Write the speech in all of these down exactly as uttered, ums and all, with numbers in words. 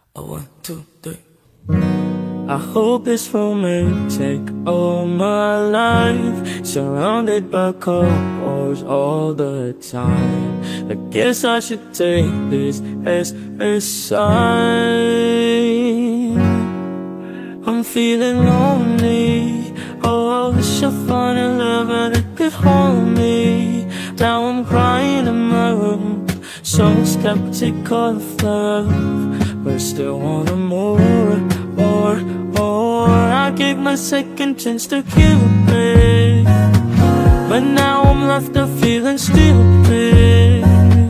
A one, two, three. I hope this romantic all my life, surrounded by couples all the time. I guess I should take this as a sign. I'm feeling lonely. Oh, I wish I found a lover that could hold me. Now I'm crying in my room, so skeptical of love, but still want more, more, more. I gave my second chance to Cupid, but now I'm left of feeling stupid.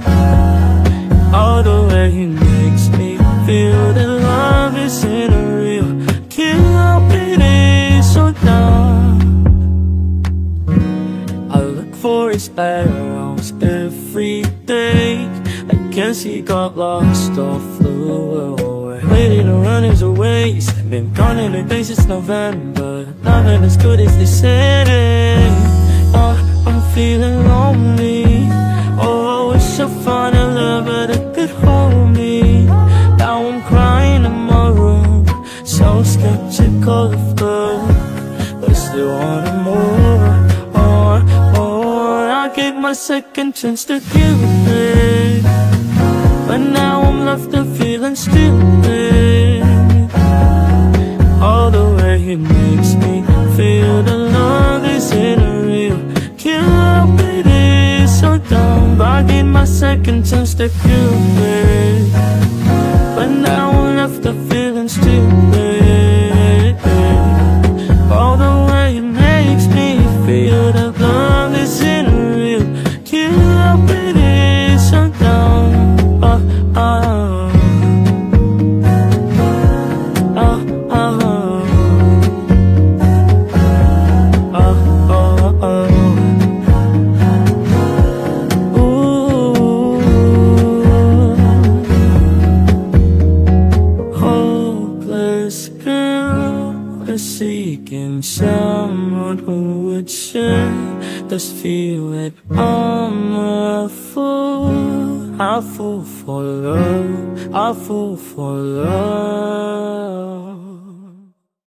All the way he makes me feel that love isn't real. Cupid is so dumb. I look for his arrows every day. I guess he got lost or flew away. Waiting to run his ways. Been gone in a day since November. Nothing as good as they said it. Oh, I'm feeling lonely. Oh, I wish I found a lover that could hold me. Now I'm crying in my room, so skeptical of love, but still wanting more, more, more. I gave my second chance to Cupid, but now I'm left of feeling stupid. All the way he makes me feel that love isn't real. Cupid is so dumb. I gave my second chance to Cupid, but now I'm left of feeling stupid. All the way he makes me feel that love isn't real. Cupid is so dumb. Oh, oh, oh, oh, oh, oh, oh. Ooh. Hopeless girl is seeking someone who would share this feel that I'm a fool. I fall for love, I fall for love.